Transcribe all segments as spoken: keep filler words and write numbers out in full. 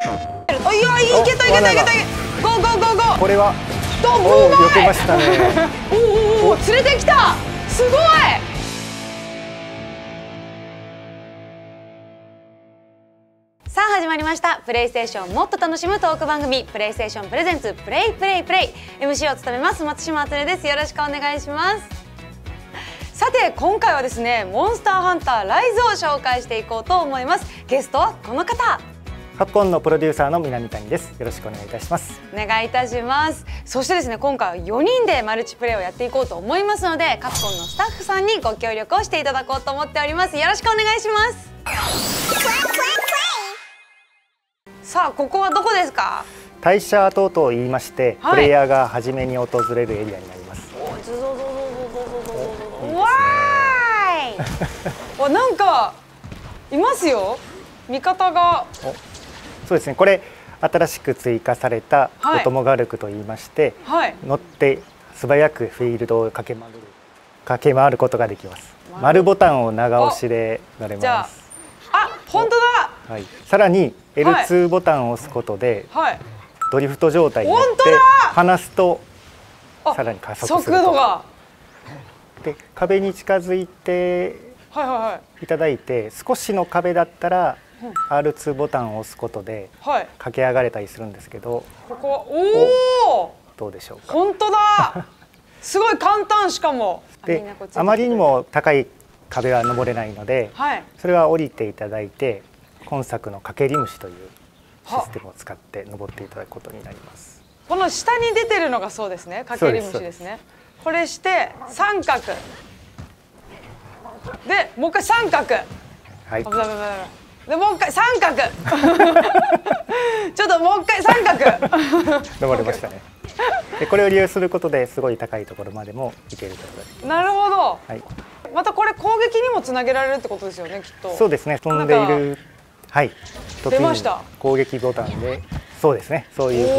おいや、いけたいけたいけたいけた。ゴーゴーゴーゴー。 これはとおお避けましたね。 おおお連れてきた。すごい。さあ始まりました。プレイステーションもっと楽しむトーク番組、プレイステーションプレゼンツプレイプレイプレイ。 エムシー を務めます松島あつねです。よろしくお願いします。さて今回はですね、モンスターハンターライズを紹介していこうと思います。ゲストはこの方、 カプコンのプロデューサーの南谷です。よろしくお願いいたします。 お願いいたします。そしてですね、今回はよにんでマルチプレイをやっていこうと思いますので、カプコンのスタッフさんにご協力をしていただこうと思っております。よろしくお願いします。さあここはどこですか？ 退社等々言いまして、はい、プレイヤーが初めに訪れるエリアになります。 わーい。わ、なんかいますよ。味方が。 そうですね。これ新しく追加されたお供ガルクと言いまして、はい、乗って素早くフィールドを駆け回る駆け回ることができます。丸ボタンを長押しで乗れます。 あ、本当だ。 はい。さらに エルツー ボタンを押すことで、はい、ドリフト状態になって離すとさらに加速すると。速度が。で壁に近づいていただいて、少しの壁だったら アールツー ボタンを押すことで駆け上がれたりするんですけど、 ここはおおどうでしょうか。 本当だ。すごい簡単。しかもであまりにも高い壁は登れないので、はい、それは降りていただいて今作のかけり虫というシステムを使って登っていただくことになります。この下に出てるのがそうですね、かけり虫ですね。これして三角でもう一回三角、はい、でもう一回三角ちょっともう一回三角登れましたね。でこれを利用することですごい高いところまでも行けることができます。 なるほど、 はい、 またこれ攻撃にもつなげられるってことですよね、きっと。 そうですね。飛んでいる、はい、 出ました。 攻撃ボタンで、そうですね、そういう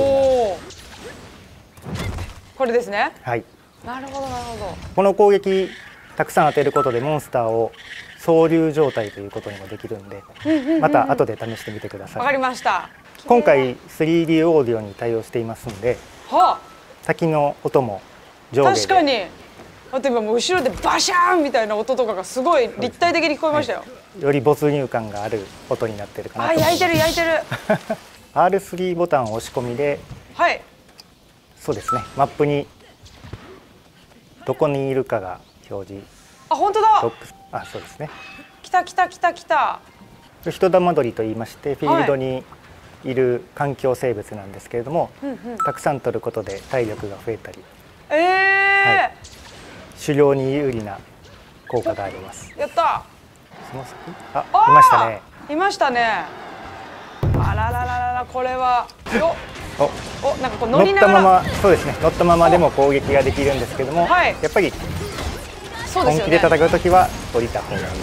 風なこれですね。 はい、 なるほどなるほど。 この攻撃たくさん当てることでモンスターを総流状態ということにもできるんで、また後で試してみてください。 わかりました。 今回 スリーディー オーディオに対応していますので、はあ、先の音も上下で。確かに。例えばもう後ろでバシャーンみたいな音とかがすごい立体的に聞こえましたよ。はい、より没入感がある音になってるかなと思います。あ、焼いてる焼いてる。アールスリー ボタンを押し込みで、はい、そうですね。マップにどこにいるかが表示。あ、本当だ。あ、そうですね。来た来た来た来た。人玉取りと言いまして、フィールドにいる環境生物なんですけれども、はい、たくさん取ることで体力が増えたり、えーはい、狩猟に有利な効果があります。やった。その先、あ、いましたね。いましたね。あららららら、これは。よっ。お、お、なんかこう乗りながら。乗ったまま、そうですね。乗ったままでも攻撃ができるんですけども、はい、やっぱり本気で戦うときは降りた方がいいです。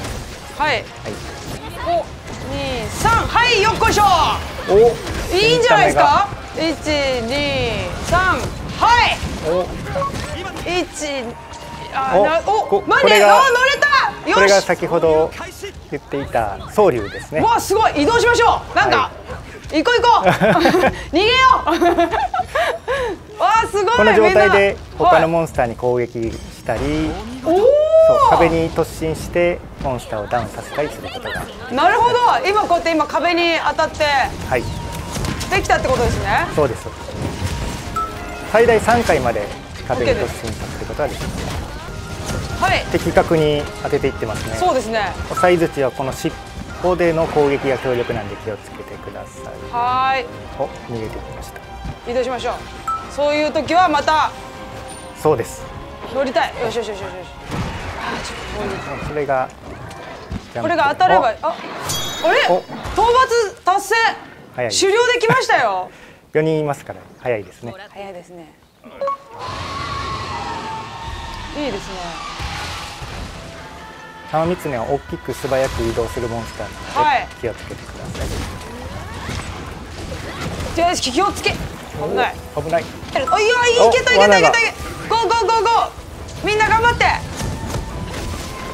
はい。はい。お、二、三、はい、よっこいしょ。お、いいんじゃないですか。一、二、三、はい。お、一、あ、な、お、待って、あ、乗れた。よし。これが先ほど言っていた総流ですね。わあ、すごい。移動しましょう。なんか。行こう行こう逃げようわあ、すごい。この状態で他のモンスターに攻撃したり、そう壁に突進してモンスターをダウンさせたりすることが。なるほど。今こうやって今壁に当たって、はい、できたってことですね。そうです。最大さんかいまで壁に突進させることができます。はい、的確に当てていってますね。そうですね。サイズ値はこの尻尾での攻撃が強力なんで気をつけてください。はい。お、逃げてきました。移動しましょう。そういう時はまた。そうです。乗りたい。よしよしよしよし。あ、ちょっとそれが。これが当たれば、あ、あれ？討伐達成。早い。終了できましたよ。よにんいますから早いですね。早いですね。いいですね。玉狐は大きく素早く移動するモンスターなので気をつけてください。よし、気をつけ。危ない。危ない。おいや、いけたいけたいけたいけ。ゴーゴーゴーゴー。みんな頑張って。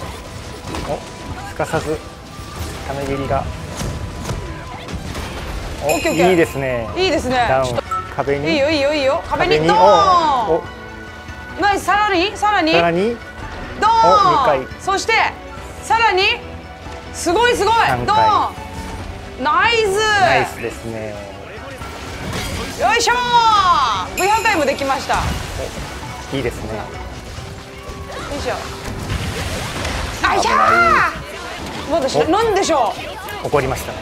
お、すかさずため切りが。 オッケーオッケー。 いいですね。 いいですね。 ダウン壁に。 いいよいいよいいよ。壁にドーン。ナイス。さらにさらに。 さらにドーン。そしてさらにすごいすごいドーン。ナイス。 ナイスですね。 よいしょー。ブイ破壊もできました。 いいですね。 よいしょ。あいやー。まだしなんでしょう。怒りましたね。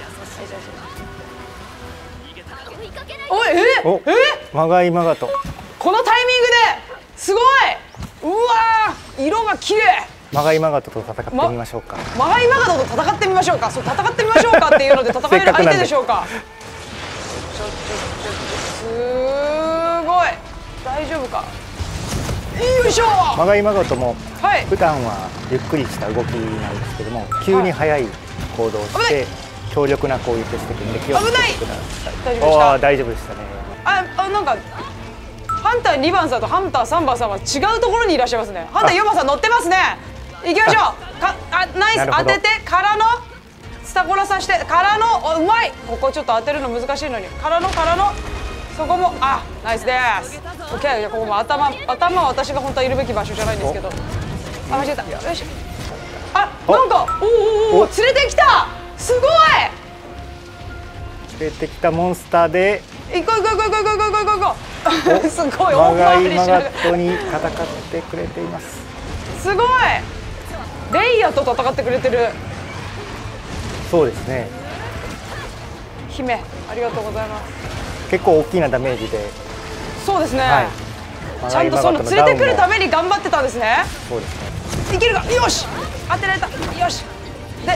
おいえおえまがいまがと。 このタイミングですごい。うわー色が綺麗。 まがいまがとと戦ってみましょうか。 まがいまがとと戦ってみましょうか。そう戦ってみましょうかっていうので戦える相手でしょうか。ちょちょちょすごい大丈夫か。よいしょ。 まがいまがとも、 はい、 普段はゆっくりした動きなんですけども、急に速い行動をして、はい、強力な攻撃をしてくるんで気をつけてください。 大丈夫でした。 大丈夫でしたね。 ああなんかハンターにばんさんとハンターさんばんさんは違うところにいらっしゃいますね。ハンターよんばんさん乗ってますね。行きましょう。かあナイス当ててからのスタコラさしてからのうまい。ここちょっと当てるの難しいのにからのからのそこもあナイスです。オッケー。ここも頭頭は私が本当はいるべき場所じゃないんですけど。あ間違えた。よいしょ。あなんかおおお連れてきた。すごい。 連れてきたモンスターで。 行こう行こう行こう行こう行こう行こう行こう。すごいまがいまがとに戦ってくれています。 すごい。レイヤーと戦ってくれてる。 そうですね。 姫ありがとうございます。 結構大きなダメージで。 そうですね、はい、ちゃんとその連れてくるために頑張ってたんですね。 そうですね。 いけるか。よし当てられた。よしで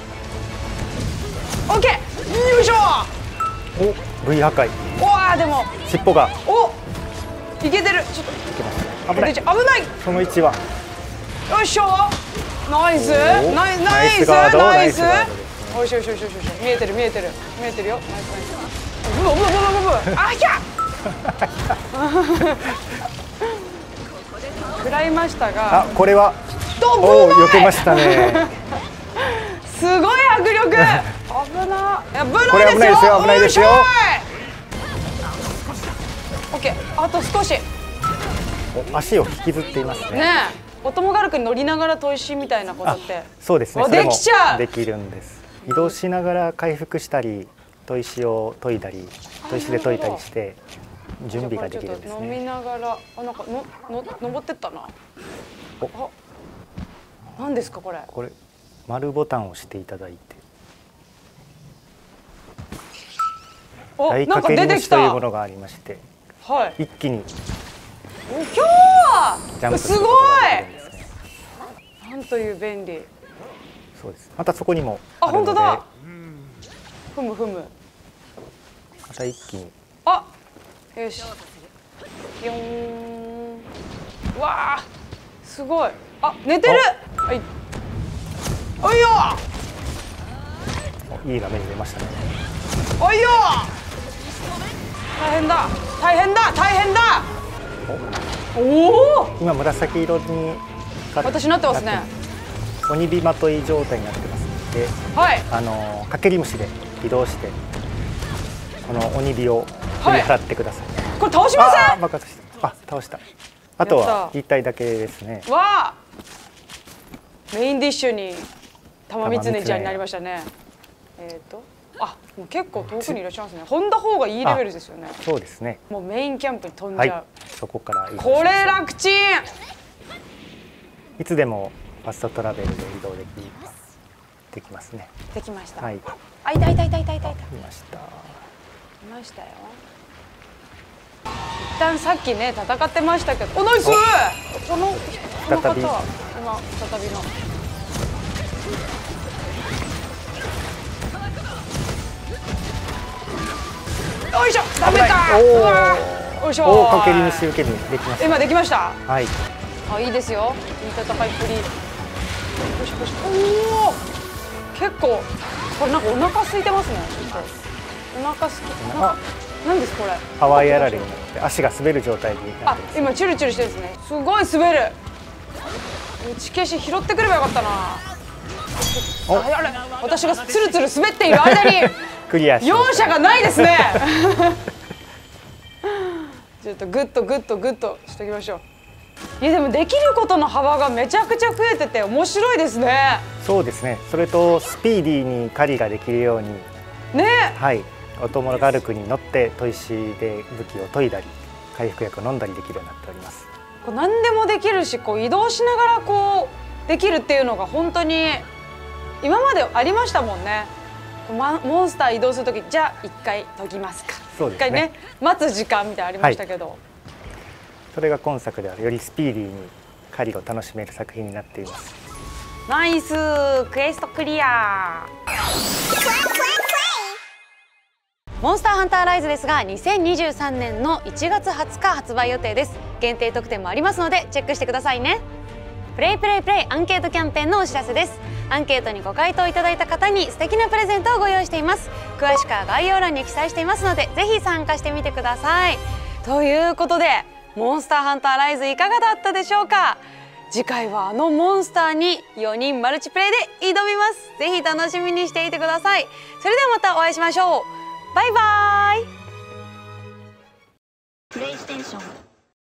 オッケー。よいしょ。 お V 破壊。 おわでも尻尾がおいけてる。ちょっといけますね。危ない危ない。 その位置はよいしょ。ナイスナイスナイスナイス。おいしょよしよしよしよし。見えてる見えてる見えてるよ。ナイスナイス。ブブブブブブあひゃ食らいましたが。 あこれはおお避けましたね。 すごい迫力。危な危これ危ないですよ危ないですよ。 オッケーあと少し。 足を引きずっていますね。 ねえお供ガルクに乗りながら砥石みたいなことってそうですね。 できちゃう。 できるんです。移動しながら回復したり砥石を研いだり砥石で研いだりして準備ができるんですね。 飲みながらあなんかのの登ってったな。おあ何ですかこれ。 これ丸ボタンを押していただいて大かけり虫というものがありまして、はい、一気に今日はすごい。なんという便利。 そうです。またそこにもあ本当だ。ふむふむ。 また一気に。 あよし。よん。わあすごい。あ寝てる。はい。おいよ。 いい画面に出ましたね。 おいよ。大変だ大変だ大変だ。おお今紫色に私なってますね。 鬼火まとい状態になってますので、はい、あのかけり虫で移動してこの鬼火を振り払ってください。 はい、これ倒しません？ あ、爆発した。あ、倒した。あとは一体だけですね。 わあ、メインディッシュに玉三つちゃんになりましたね。えっと。あ、もう結構遠くにいらっしゃいますね。飛んだ方がいいレベルですよね。 そうですね。 もうメインキャンプに飛んじゃう。はい、 そこからこれ楽ちん。 いつでもファストトラベルで移動できできますね。 できました。 はい。 あ、いたいたいたいたいたいた。 いました。いましたよ。一旦さっきね戦ってましたけど、おナイス。このこの方は今再びの。よいしょ、ダメか。よいしょ。 おお、かけり虫受け身できました。 今できました。 はい。 あ、いいですよ。いい戦いっぷり。よしよし。おお。結構これなんかお腹空いてますね。お腹すき。あ、なんですこれ。 ハワイあられになって足が滑る状態になってます。 あ、今チュルチュルしてるんですね。すごい滑る。打ち消し拾ってくればよかったな。あれ、私がツルツル滑っている間に。 クリアし容赦がないですねちょっとグッとグッとグッとしときましょう。いやでもできることの幅がめちゃくちゃ増えてて面白いですね。 そうですね。それとスピーディーに狩りができるようにね、 はい、オトモガルクに乗って砥石で武器を研いだり回復薬を飲んだりできるようになっております。 こう何でもできるし、こう移動しながらこうできるっていうのが本当に今までありましたもんね。モンスター移動するとき、じゃあ一回研ぎますか。 そうですね。 一回ね、待つ時間みたいなのありましたけど、はい、 それが今作ではよりスピーディーに狩りを楽しめる作品になっています。 ナイスクエストクリア。モンスターハンターライズですがにせんにじゅうさんねんのいちがつはつか発売予定です。限定特典もありますのでチェックしてくださいね。プレイプレイプレイアンケートキャンペーンのお知らせです。アンケートにご回答いただいた方に素敵なプレゼントをご用意しています。詳しくは概要欄に記載していますのでぜひ参加してみてください。ということでモンスターハンターライズいかがだったでしょうか。次回はあのモンスターによにんマルチプレイで挑みます。ぜひ楽しみにしていてください。それではまたお会いしましょう。バイバーイ。プレイステーション。